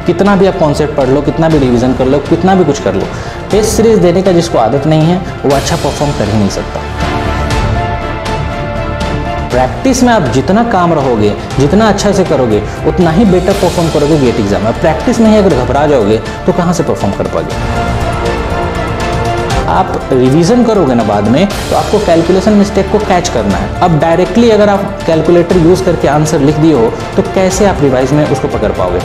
कितना भी आप कॉन्सेप्ट पढ़ लो, कितना भी रिवीजन कर लो, कितना भी कुछ कर लो, टेस्ट सीरीज देने का जिसको आदत नहीं है वो अच्छा परफॉर्म कर ही नहीं सकता। प्रैक्टिस में आप जितना काम रहोगे, जितना अच्छा से करोगे, उतना ही बेटर परफॉर्म करोगे गेट एग्जाम में। प्रैक्टिस में ही अगर घबरा जाओगे तो कहाँ से परफॉर्म कर पाओगे। आप रिवीजन करोगे ना बाद में, तो आपको कैलकुलेशन मिस्टेक को कैच करना है। अब डायरेक्टली अगर आप कैलकुलेटर यूज करके आंसर लिख दिए हो तो कैसे आप रिवाइज में उसको पकड़ पाओगे।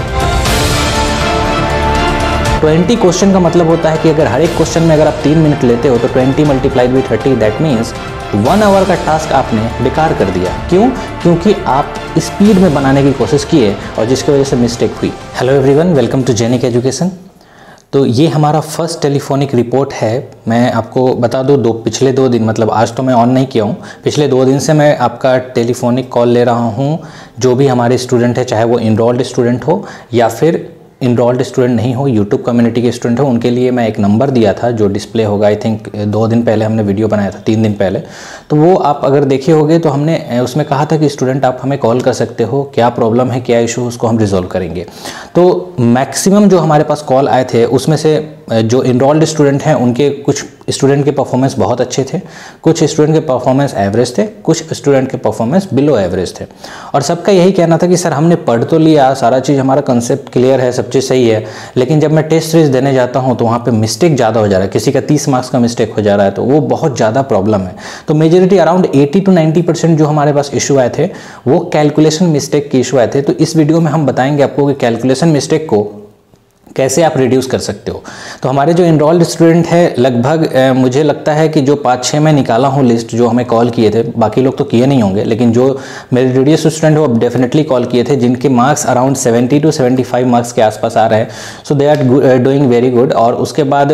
20 क्वेश्चन का मतलब होता है कि अगर हर एक क्वेश्चन में अगर आप 3 मिनट लेते हो तो 20 multiplied by 30, that means 1 hour का टास्क आपने बेकार कर दिया। क्यों? क्योंकि आप स्पीड में बनाने की कोशिश किए और जिसकी वजह से मिस्टेक हुई। Hello everyone, welcome to Genic education. तो ये हमारा फर्स्ट टेलीफोनिक रिपोर्ट है। मैं आपको बता दूँ, पिछले 2 दिन, मतलब आज तो मैं ऑन नहीं किया हूँ, पिछले 2 दिन से मैं आपका टेलीफोनिक कॉल ले रहा हूँ। जो भी हमारे स्टूडेंट है, चाहे वो इनरोल्ड स्टूडेंट हो या फिर इनरोल्ड स्टूडेंट नहीं हो, यूट्यूब कम्युनिटी के स्टूडेंट हो, उनके लिए मैं एक नंबर दिया था जो डिस्प्ले होगा। आई थिंक 2 दिन पहले हमने वीडियो बनाया था, 3 दिन पहले। तो वो आप अगर देखे होंगे तो हमने उसमें कहा था कि स्टूडेंट आप हमें कॉल कर सकते हो, क्या प्रॉब्लम है, क्या इशू, उसको हम रिजॉल्व करेंगे। तो मैक्सिमम जो हमारे पास कॉल आए थे उसमें से जो इनरोल्ड स्टूडेंट हैं उनके कुछ स्टूडेंट के परफॉर्मेंस बहुत अच्छे थे, कुछ स्टूडेंट के परफॉर्मेंस एवरेज थे, कुछ स्टूडेंट के परफॉर्मेंस बिलो एवरेज थे। और सबका यही कहना था कि सर हमने पढ़ तो लिया, सारा चीज़ हमारा कंसेप्ट क्लियर है, सब चीज़ सही है, लेकिन जब मैं टेस्ट सीरीज देने जाता हूँ तो वहाँ पे मिस्टेक ज़्यादा हो जा रहा है। किसी का 30 मार्क्स का मिस्टेक हो जा रहा है, तो वो बहुत ज़्यादा प्रॉब्लम है। तो मेजॉरिटी अराउंड 80 to 90% जो हमारे पास इशू आए थे वो कैलकुलेशन मिस्टेक के इशू आए थे। तो इस वीडियो में हम बताएंगे आपको कि कैलकुलेशन मिस्टेक को कैसे आप रिड्यूस कर सकते हो। तो हमारे जो इनरोल्ड स्टूडेंट है, लगभग मुझे लगता है कि जो 5-6 मैं निकाला हूँ लिस्ट, जो हमें कॉल किए थे, बाकी लोग तो किए नहीं होंगे, लेकिन जो मेरे रेडियस स्टूडेंट वो डेफिनेटली कॉल किए थे, जिनके मार्क्स अराउंड 70 to 75 मार्क्स के आसपास आ रहे हैं। So they are doing very good. और उसके बाद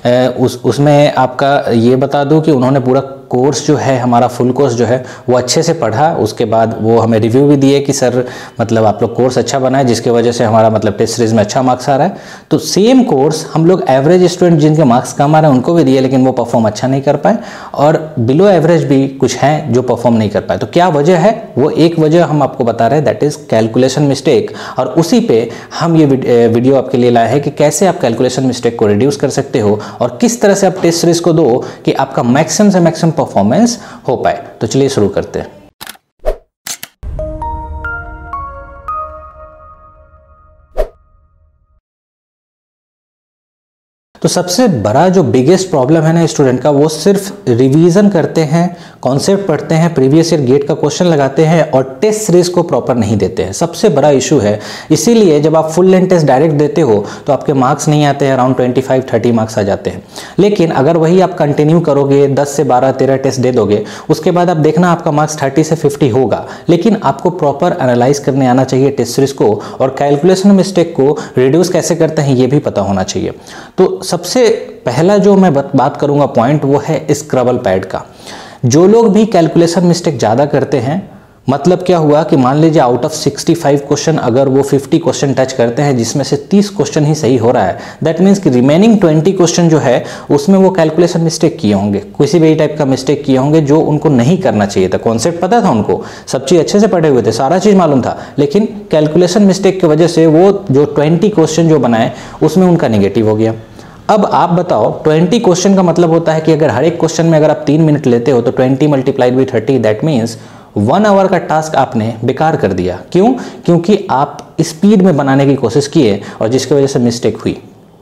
उसमें आपका ये बता दूँ कि उन्होंने पूरा कोर्स जो है, हमारा फुल कोर्स जो है वो अच्छे से पढ़ा। उसके बाद वो हमें रिव्यू भी दिए कि सर मतलब आप लोग कोर्स अच्छा बनाए, जिसकी वजह से हमारा मतलब टेस्ट सीरीज में अच्छा मार्क्स आ रहा है। तो सेम कोर्स हम लोग एवरेज स्टूडेंट जिनके मार्क्स कम आ रहे हैं उनको भी दिए, लेकिन वो परफॉर्म अच्छा नहीं कर पाए, और बिलो एवरेज भी कुछ हैं जो परफॉर्म नहीं कर पाए। तो क्या वजह है? वो एक वजह हम आपको बता रहे हैं, दैट इज कैलकुलेशन मिस्टेक। और उसी पे हम ये वीडियो आपके लिए लाए हैं कि कैसे आप कैलकुलेशन मिस्टेक को रिड्यूस कर सकते हो और किस तरह से आप टेस्ट सीरीज को दो कि आपका मैक्सिमम से मैक्सिमम परफॉर्मेंस हो पाए। तो चलिए शुरू करते हैं। तो सबसे बड़ा जो बिगेस्ट प्रॉब्लम है ना स्टूडेंट का, वो सिर्फ रिवीजन करते हैं, कॉन्सेप्ट पढ़ते हैं, प्रीवियस ईयर गेट का क्वेश्चन लगाते हैं और टेस्ट सीरीज को प्रॉपर नहीं देते हैं। सबसे बड़ा इशू है। इसीलिए जब आप फुल लेंथ टेस्ट डायरेक्ट देते हो तो आपके मार्क्स नहीं आते हैं, अराउंड 25-30 मार्क्स आ जाते हैं। लेकिन अगर वही आप कंटिन्यू करोगे, 10 से 12-13 टेस्ट दे दोगे, उसके बाद आप देखना आपका मार्क्स 30 से 50 होगा। लेकिन आपको प्रॉपर एनालाइज करने आना चाहिए टेस्ट सीरीज को, और कैलकुलेशन मिस्टेक को रिड्यूस कैसे करते हैं ये भी पता होना चाहिए। तो सबसे पहला जो मैं बात करूंगा पॉइंट, वो है स्क्रबल पैड का। जो लोग भी कैलकुलेशन मिस्टेक ज़्यादा करते हैं, मतलब क्या हुआ कि मान लीजिए आउट ऑफ 65 क्वेश्चन अगर वो 50 क्वेश्चन टच करते हैं, जिसमें से 30 क्वेश्चन ही सही हो रहा है, दैट मीन्स कि रिमेनिंग 20 क्वेश्चन जो है उसमें वो कैलकुलेशन मिस्टेक किए होंगे, किसी भी टाइप का मिस्टेक किए होंगे जो उनको नहीं करना चाहिए था। कॉन्सेप्ट पता था उनको, सब चीज़ अच्छे से पढ़े हुए थे, सारा चीज़ मालूम था, लेकिन कैलकुलेशन मिस्टेक की वजह से वो जो 20 क्वेश्चन जो बनाए उसमें उनका नेगेटिव हो गया। अब आप बताओ, 20 क्वेश्चन का मतलब होता है कि अगर हर एक क्वेश्चन में अगर आप 3 मिनट लेते हो तो 20 multiplied by 30, that means 1 hour का टास्क आपने बेकार कर दिया। क्यों? क्योंकि आप स्पीड में बनाने की कोशिश किए और जिसकी वजह से मिस्टेक हुई।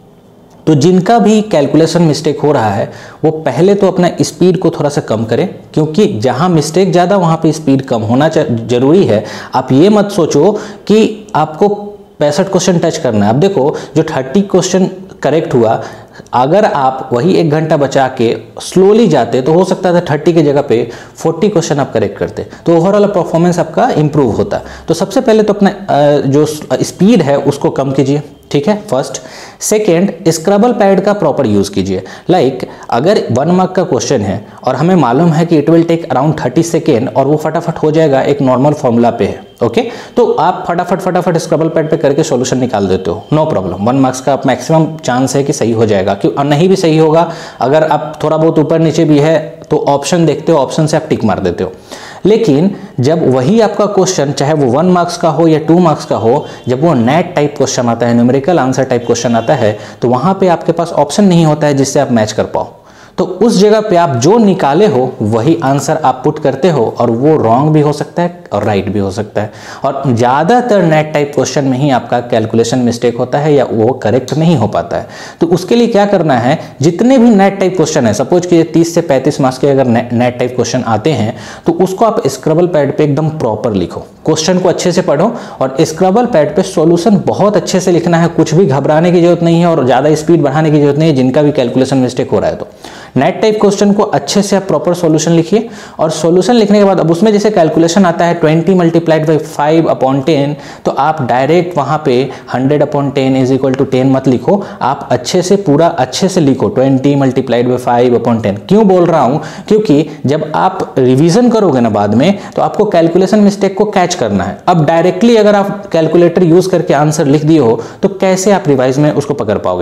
तो जिनका भी कैलकुलेशन मिस्टेक हो रहा है वो पहले तो अपना स्पीड को थोड़ा सा कम करें, क्योंकि जहां मिस्टेक ज़्यादा वहां पे स्पीड कम होना जरूरी है। आप ये मत सोचो कि आपको 65 क्वेश्चन टच करना है। अब देखो, जो 30 क्वेश्चन करेक्ट हुआ, अगर आप वही 1 घंटा बचा के स्लोली जाते तो हो सकता था 30 की जगह पे 40 क्वेश्चन आप करेक्ट करते, तो ओवरऑल परफॉर्मेंस आपका इंप्रूव होता। तो सबसे पहले तो अपना जो स्पीड है उसको कम कीजिए, ठीक है, फर्स्ट। सेकेंड, स्क्रबल पैड का प्रॉपर यूज कीजिए। लाइक अगर 1 मार्क का क्वेश्चन है और हमें मालूम है कि it will take around 30 second और वो फटाफट हो जाएगा, एक नॉर्मल फॉर्मूला पे है, ओके, तो आप फटाफट स्क्रबल पैड पे करके सॉल्यूशन निकाल देते हो, नो प्रॉब्लम। 1 मार्क्स का मैक्सिमम चांस है कि सही हो जाएगा, क्यों नहीं भी सही होगा, अगर आप थोड़ा बहुत ऊपर नीचे भी है तो ऑप्शन देखते हो, ऑप्शन से आप टिक मार देते हो। लेकिन जब वही आपका क्वेश्चन चाहे वो 1 मार्क्स का हो या 2 मार्क्स का हो, जब वो नेट टाइप क्वेश्चन आता है, न्यूमेरिकल आंसर टाइप क्वेश्चन आता है, तो वहां पे आपके पास ऑप्शन नहीं होता है जिससे आप मैच कर पाओ। तो उस जगह पे आप जो निकाले हो वही आंसर आप पुट करते हो, और वो रॉन्ग भी हो सकता है और राइट भी हो सकता है। और ज़्यादातर नेट टाइप क्वेश्चन में ही आपका कैलकुलेशन मिस्टेक होता है या वो करेक्ट नहीं हो पाता है। तो उसके लिए क्या करना है, जितने भी नेट टाइप क्वेश्चन है, सपोज कि 30 से 35 मार्क्स के अगर नेट टाइप क्वेश्चन आते हैं, तो उसको आप स्क्रबल पैड पे एकदम प्रॉपर लिखो, क्वेश्चन को अच्छे से पढ़ो और स्क्रबल पैड पे सॉल्यूशन बहुत अच्छे से लिखना है। कुछ भी घबराने की जरूरत नहीं है और ज़्यादा स्पीड बढ़ाने की जरूरत नहीं है जिनका भी कैलकुलेशन मिस्टेक हो रहा है। तो नेट टाइप क्वेश्चन को अच्छे से आप प्रॉपर सॉल्यूशन लिखिए, और सॉल्यूशन लिखने के बाद अब उसमें जैसे कैलकुलेशन आता है 20 मल्टीप्लाइड बाई 5/10, तो आप डायरेक्ट वहां पे 100/10 इज इक्वल टू 10 मत लिखो, आप अच्छे से पूरा अच्छे से लिखो 20 मल्टीप्लाइड बाई 5/10। क्यों बोल रहा हूं, क्योंकि जब आप रिवीजन करोगे ना बाद में, तो आपको कैलकुलेशन मिस्टेक को कैच करना है। अब डायरेक्टली अगर आप कैलकुलेटर यूज करके आंसर लिख दिए हो तो कैसे आप रिवाइज में उसको पकड़ पाओगे,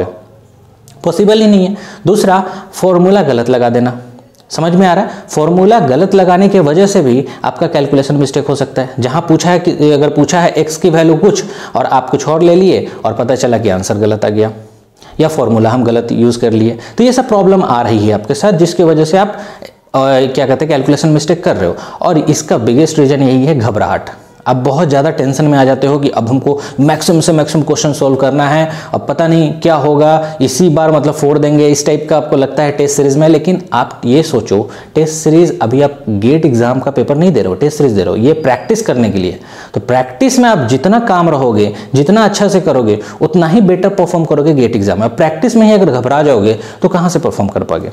पॉसिबल ही नहीं है। दूसरा, फॉर्मूला गलत लगा देना, समझ में आ रहा है, फॉर्मूला गलत लगाने की वजह से भी आपका कैलकुलेशन मिस्टेक हो सकता है। जहां पूछा है कि अगर पूछा है x की वैल्यू कुछ और आप कुछ और ले लिए और पता चला कि आंसर गलत आ गया, या फॉर्मूला हम गलत यूज कर लिए, तो ये सब प्रॉब्लम आ रही है आपके साथ, जिसकी वजह से आप क्या कहते हैं कैलकुलेशन मिस्टेक कर रहे हो। और इसका बिगेस्ट रीजन यही है, घबराहट। आप बहुत ज़्यादा टेंशन में आ जाते हो कि अब हमको मैक्सिमम से मैक्सिमम क्वेश्चन सोल्व करना है, अब पता नहीं क्या होगा, इसी बार मतलब फोड़ देंगे, इस टाइप का आपको लगता है टेस्ट सीरीज में। लेकिन आप ये सोचो, टेस्ट सीरीज अभी आप गेट एग्जाम का पेपर नहीं दे रहे हो, टेस्ट सीरीज दे रहे हो, ये प्रैक्टिस करने के लिए। तो प्रैक्टिस में आप जितना काम रहोगे, जितना अच्छा से करोगे, उतना ही बेटर परफॉर्म करोगे गेट एग्जाम में। प्रैक्टिस में ही अगर घबरा जाओगे तो कहाँ से परफॉर्म कर पाओगे,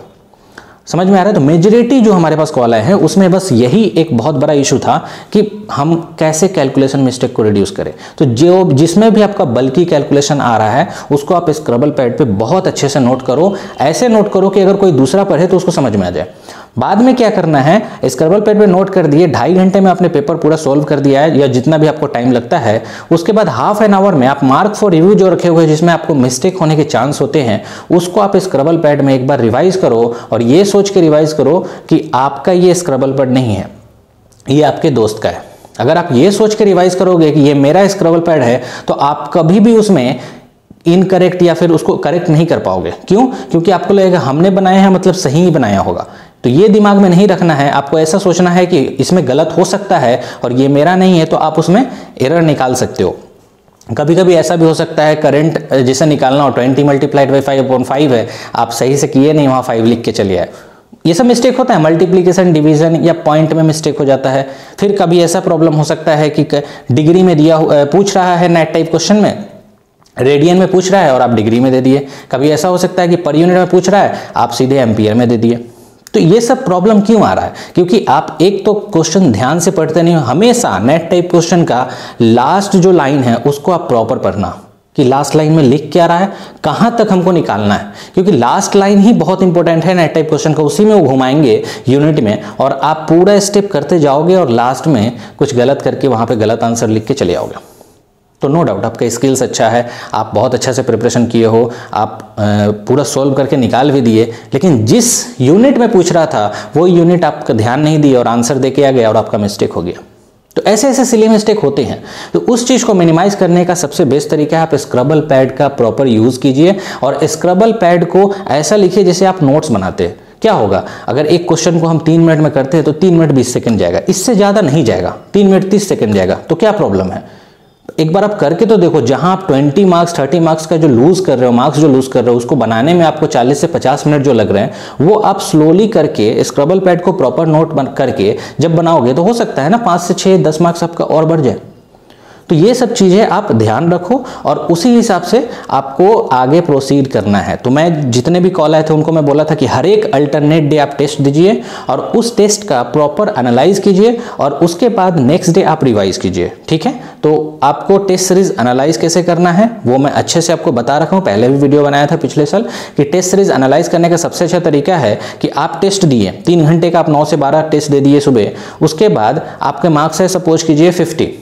समझ में आ रहा है। तो मेजॉरिटी जो हमारे पास कॉल आए हैं उसमें बस यही एक बहुत बड़ा इशू था कि हम कैसे कैलकुलेशन मिस्टेक को रिड्यूस करें। तो जो जिसमें भी आपका बल्कि कैलकुलेशन आ रहा है उसको आप स्क्रबल पैड पे बहुत अच्छे से नोट करो, ऐसे नोट करो कि अगर कोई दूसरा पढ़े तो उसको समझ में आ जाए। बाद में क्या करना है, स्क्रबल पैड पे नोट कर दिए, 2.5 घंटे में आपने पेपर पूरा सोल्व कर दिया है या जितना भी आपको टाइम लगता है। उसके बाद हाफ एन आवर में आप मार्क फॉर रिव्यू जो रखे हुए हैं जिसमें आपको मिस्टेक होने के चांस होते हैं, उसको आप स्क्रबल पैड में एक बार रिवाइज करो और ये सोच के रिवाइज करो कि आपका ये स्क्रबल पैड नहीं है, ये आपके दोस्त का है। अगर आप ये सोच के रिवाइज करोगे कि ये मेरा स्क्रबल पैड है, तो आप कभी भी उसमें इनकरेक्ट या फिर उसको करेक्ट नहीं कर पाओगे। क्यों? क्योंकि आपको लगेगा हमने बनाया है मतलब सही ही बनाया होगा। तो ये दिमाग में नहीं रखना है, आपको ऐसा सोचना है कि इसमें गलत हो सकता है और ये मेरा नहीं है, तो आप उसमें एरर निकाल सकते हो। कभी कभी ऐसा भी हो सकता है करंट जिसे निकालना हो 20 मल्टीप्लाइड बाई 5/5 है, आप सही से किए नहीं, वहाँ 5 लिख के चलिए आए। ये सब मिस्टेक होता है, मल्टीप्लिकेशन, डिवीजन या पॉइंट में मिस्टेक हो जाता है। फिर कभी ऐसा प्रॉब्लम हो सकता है कि डिग्री में दिया पूछ रहा है नेट टाइप क्वेश्चन में, रेडियन में पूछ रहा है और आप डिग्री में दे दिए। कभी ऐसा हो सकता है कि पर यूनिट में पूछ रहा है, आप सीधे एम्पियर में दे दिए। तो ये सब प्रॉब्लम क्यों आ रहा है? क्योंकि आप एक तो क्वेश्चन ध्यान से पढ़ते नहीं हो। हमेशा नेट टाइप क्वेश्चन का लास्ट जो लाइन है उसको आप प्रॉपर पढ़ना कि लास्ट लाइन में लिख क्या रहा है, कहां तक हमको निकालना है, क्योंकि लास्ट लाइन ही बहुत इंपॉर्टेंट है नेट टाइप क्वेश्चन का। उसी में वो घुमाएंगे यूनिट में और आप पूरा स्टेप करते जाओगे और लास्ट में कुछ गलत करके वहां पे गलत आंसर लिख के चले आओगे। तो नो डाउट आपका स्किल्स अच्छा है, आप बहुत अच्छा से प्रिपरेशन किए हो, आप पूरा सॉल्व करके निकाल भी दिए, लेकिन जिस यूनिट में पूछ रहा था वो यूनिट आपका ध्यान नहीं दिया और आंसर दे के आ गया और आपका मिस्टेक हो गया। तो ऐसे ऐसे सिली मिस्टेक होते हैं। तो उस चीज़ को मिनिमाइज करने का सबसे बेस्ट तरीका है आप स्क्रबल पैड का प्रॉपर यूज़ कीजिए और स्क्रबल पैड को ऐसा लिखिए जैसे आप नोट्स बनाते हैं। क्या होगा, अगर एक क्वेश्चन को हम 3 मिनट में करते हैं तो 3 मिनट 20 सेकंड जाएगा, इससे ज़्यादा नहीं जाएगा, 3 मिनट 30 सेकंड जाएगा। तो क्या प्रॉब्लम है, एक बार आप करके तो देखो। जहां आप 20 मार्क्स 30 मार्क्स का जो लूज कर रहे हो, मार्क्स जो लूज कर रहे हो, उसको बनाने में आपको 40 से 50 मिनट जो लग रहे हैं, वो आप स्लोली करके स्क्रबल पैड को प्रॉपर नोट करके जब बनाओगे तो हो सकता है ना 5 से 6 10 मार्क्स आपका और बढ़ जाए। तो ये सब चीज़ें आप ध्यान रखो और उसी हिसाब से आपको आगे प्रोसीड करना है। तो मैं जितने भी कॉल आए थे उनको मैं बोला था कि हर एक अल्टरनेट डे आप टेस्ट दीजिए और उस टेस्ट का प्रॉपर एनालाइज कीजिए और उसके बाद नेक्स्ट डे आप रिवाइज कीजिए। ठीक है, तो आपको टेस्ट सीरीज एनालाइज कैसे करना है वो मैं अच्छे से आपको बता रखा हूँ। पहले भी वीडियो बनाया था पिछले साल कि टेस्ट सीरीज एनालाइज करने का सबसे अच्छा तरीका है कि आप टेस्ट दिए 3 घंटे का, आप 9 से 12 टेस्ट दे दिए सुबह, उसके बाद आपके मार्क्स है सपोज कीजिए 50,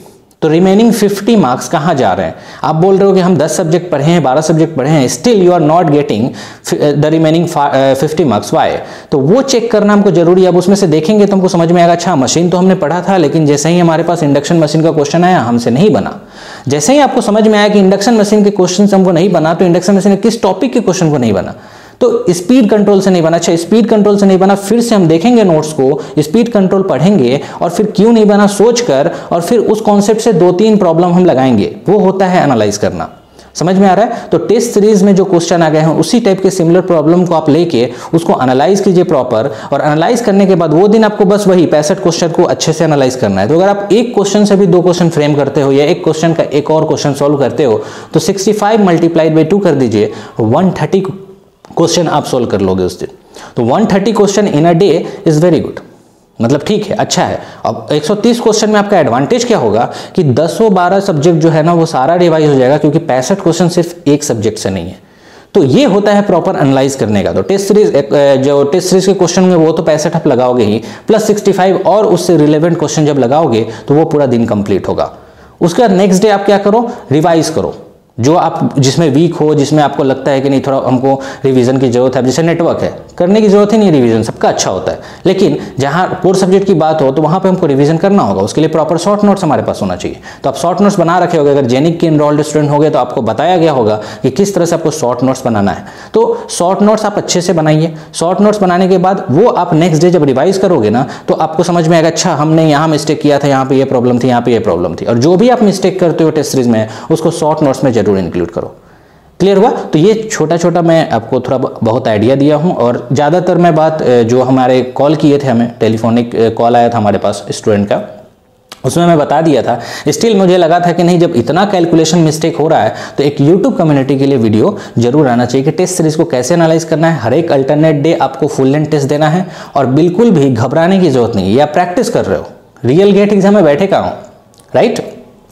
तो रिमेनिंग 50 मार्क्स कहाँ जा रहे हैं? आप बोल रहे हो कि हम 10 सब्जेक्ट पढ़े हैं, 12 सब्जेक्ट पढ़े हैं, still you are not getting the remaining 50 marks, why? तो वो चेक करना हमको जरूरी है। अब उसमें से देखेंगे तो हमको समझ में आएगा, अच्छा मशीन तो हमने पढ़ा था, लेकिन जैसे ही हमारे पास इंडक्शन मशीन का क्वेश्चन आया हमसे नहीं बना। जैसे ही आपको समझ में आया कि इंडक्शन मशीन के क्वेश्चन हमको नहीं बना, तो इंडक्शन मशीन किस टॉपिक के क्वेश्चन को नहीं बना, तो स्पीड कंट्रोल से नहीं बना। अच्छा, स्पीड कंट्रोल से नहीं बना, फिर से हम देखेंगे नोट्स को, स्पीड कंट्रोल पढ़ेंगे और फिर क्यों नहीं बना सोचकर, और फिर उस कॉन्सेप्ट से 2-3 प्रॉब्लम हम लगाएंगे। वो होता है एनालाइज करना। समझ में आ रहा है? तो टेस्ट सीरीज में जो क्वेश्चन आ गए हैं उसी टाइप के सिमिलर प्रॉब्लम को आप लेके उसको एनालाइज कीजिए प्रॉपर, और एनालाइज करने के बाद वो दिन आपको बस वही 65 क्वेश्चन को अच्छे से एनालाइज करना है। तो अगर आप एक क्वेश्चन से भी 2 क्वेश्चन फ्रेम करते हो या एक क्वेश्चन का एक और क्वेश्चन सॉल्व करते हो, तो 65 मल्टीप्लाइड बाई 2 कर दीजिए, 130 क्वेश्चन आप सोल्व कर लोगे उस दिन। तो 130 question in a day is very good, मतलब ठीक है, अच्छा है। अब 130 क्वेश्चन में आपका एडवांटेज क्या होगा कि 10-12 सब्जेक्ट जो है ना वो सारा रिवाइज हो जाएगा, क्योंकि 65 क्वेश्चन सिर्फ एक सब्जेक्ट से नहीं है। तो ये होता है प्रॉपर एनालाइज करने का। तो टेस्ट सीरीज जो टेस्ट सीरीज के क्वेश्चन में वो तो 65 आप लगाओगे ही, प्लस 65 और उससे रिलेवेंट क्वेश्चन जब लगाओगे तो वो पूरा दिन कंप्लीट होगा। उसके बाद नेक्स्ट डे आप क्या करो, रिवाइज करो जो आप जिसमें वीक हो, जिसमें आपको लगता है कि नहीं थोड़ा हमको रिवीजन की जरूरत है। जैसे नेटवर्क है, करने की जरूरत ही नहीं, रिवीजन सबका अच्छा होता है, लेकिन जहां कोर सब्जेक्ट की बात हो तो वहां पे हमको रिवीजन करना होगा। उसके लिए प्रॉपर शॉर्ट नोट्स हमारे पास होना चाहिए। तो आप शॉर्ट नोट्स बना रखे होगे, अगर जेनिक के इनरोल्ड स्टूडेंट हो गए तो आपको बताया गया होगा कि किस तरह से आपको शॉर्ट नोट्स बनाना है। तो शॉर्ट नोट्स आप अच्छे से बनाइए। शॉर्ट नोट्स बनाने के बाद वो आप नेक्स्ट डे जब रिवाइज करोगे ना तो आपको समझ में आएगा, अच्छा हमने यहाँ मिस्टेक किया था, यहाँ पे ये प्रॉब्लम थी, यहाँ पे ये प्रॉब्लम थी। और जो भी आप मिस्टेक करते हो टेस्ट सीरीज में उसको शॉर्ट नोट्स में जरूर इंक्लूड करो। क्लियर हुआ? तो ये छोटा छोटा मैं आपको थोड़ा बहुत आइडिया दिया हूं, और ज़्यादातर मैं बात जो हमारे कॉल किए थे, हमें टेलीफोनिक कॉल आया था हमारे पास स्टूडेंट का, उसमें मैं बता दिया था। स्टिल मुझे लगा था कि नहीं, जब इतना कैलकुलेशन मिस्टेक हो रहा है तो एक यूट्यूब कम्युनिटी के लिए वीडियो जरूर आना चाहिए कि टेस्ट सीरीज को कैसे एनालाइज करना है। हर एक अल्टरनेट डे आपको फुल लेंथ टेस्ट देना है, और बिल्कुल भी घबराने की जरूरत नहीं है। या प्रैक्टिस कर रहे हो, रियल गेट एग्जाम में बैठे कहाँ हो, राइट?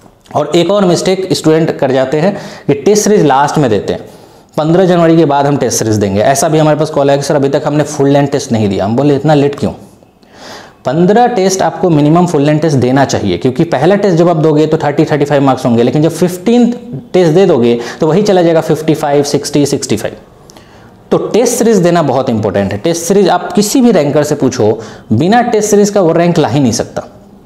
और एक और मिस्टेक स्टूडेंट कर जाते हैं कि टेस्ट सीरीज लास्ट में देते हैं, 15 जनवरी के बाद हम टेस्ट सीरीज देंगे। ऐसा भी हमारे पास कॉल है कि सर अभी तक हमने फुल लेंथ टेस्ट नहीं दिया। हम बोले इतना लेट क्यों? 15 टेस्ट आपको मिनिमम फुल लेंथ टेस्ट देना चाहिए, क्योंकि पहला टेस्ट जब आप दोगे तो 30-35 मार्क्स होंगे, लेकिन जब 15 टेस्ट दे दोगे तो वही चला जाएगा 55, 60, 65। तो टेस्ट सीरीज देना बहुत इंपॉर्टेंट है। टेस्ट सीरीज आप किसी भी रैंकर से पूछो, बिना टेस्ट सीरीज का वो रैंक ला ही नहीं सकता।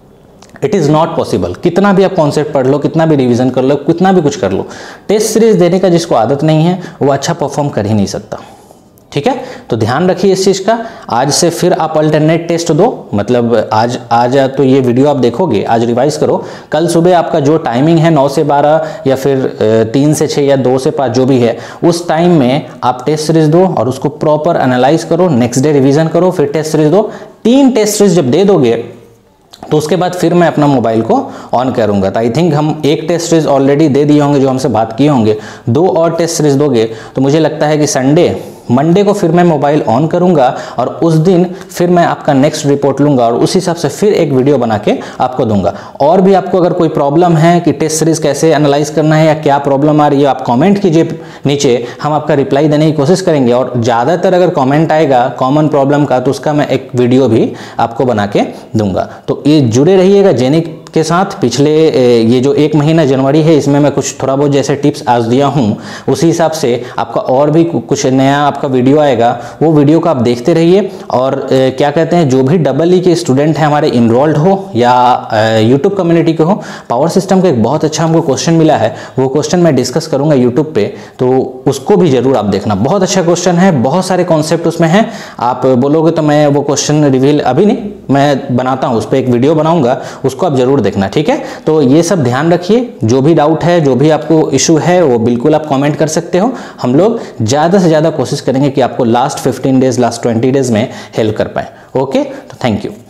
It is not possible. कितना भी आप कॉन्सेप्ट पढ़ लो, कितना भी रिवीजन कर लो, कितना भी कुछ कर लो, टेस्ट सीरीज देने का जिसको आदत नहीं है वो अच्छा परफॉर्म कर ही नहीं सकता। ठीक है, तो ध्यान रखिए इस चीज़ का। आज से फिर आप अल्टरनेट टेस्ट दो, मतलब आज तो ये वीडियो आप देखोगे, आज रिवाइज करो। कल सुबह आपका जो टाइमिंग है 9 से 12 या फिर 3 से 6 या 2 से 5 जो भी है, उस टाइम में आप टेस्ट सीरीज दो और उसको प्रॉपर एनालाइज करो। नेक्स्ट डे रिवीजन करो, फिर टेस्ट सीरीज दो। 3 टेस्ट सीरीज जब दे दोगे तो उसके बाद फिर मैं अपना मोबाइल को ऑन करूंगा। तो आई थिंक हम 1 टेस्ट सीरीज ऑलरेडी दे दिए होंगे जो हमसे बात किए होंगे, 2 और टेस्ट सीरीज दोगे तो मुझे लगता है कि मंडे को फिर मैं मोबाइल ऑन करूंगा और उस दिन फिर मैं आपका नेक्स्ट रिपोर्ट लूंगा और उस हिसाब से फिर एक वीडियो बना के आपको दूंगा। और भी आपको अगर कोई प्रॉब्लम है कि टेस्ट सीरीज कैसे एनालाइज करना है या क्या प्रॉब्लम आ रही है, आप कमेंट कीजिए नीचे, हम आपका रिप्लाई देने की कोशिश करेंगे। और ज़्यादातर अगर कमेंट आएगा कॉमन प्रॉब्लम का तो उसका मैं एक वीडियो भी आपको बना के दूंगा। तो ये जुड़े रहिएगा जेनिक के साथ। पिछले ये जो 1 महीना जनवरी है इसमें मैं कुछ थोड़ा बहुत जैसे टिप्स आज दिया हूँ, उसी हिसाब से आपका और भी कुछ नया आपका वीडियो आएगा, वो वीडियो को आप देखते रहिए। और क्या कहते हैं, जो भी EE के स्टूडेंट हैं हमारे इनरोल्ड हो या यूट्यूब कम्युनिटी के हो, पावर सिस्टम का एक बहुत अच्छा हमको क्वेश्चन मिला है, वो क्वेश्चन मैं डिस्कस करूंगा यूट्यूब पे, तो उसको भी जरूर आप देखना। बहुत अच्छा क्वेश्चन है, बहुत सारे कॉन्सेप्ट उसमें हैं। आप बोलोगे तो मैं वो क्वेश्चन रिवील अभी नहीं, मैं बनाता हूँ, उस पर एक वीडियो बनाऊंगा, उसको आप जरूर देखना। ठीक है, तो ये सब ध्यान रखिए। जो भी डाउट है, जो भी आपको इशू है, वो बिल्कुल आप कमेंट कर सकते हो। हम लोग ज़्यादा से ज़्यादा कोशिश करेंगे कि आपको लास्ट 15 डेज, लास्ट 20 डेज में हेल्प कर पाए। ओके, तो थैंक यू।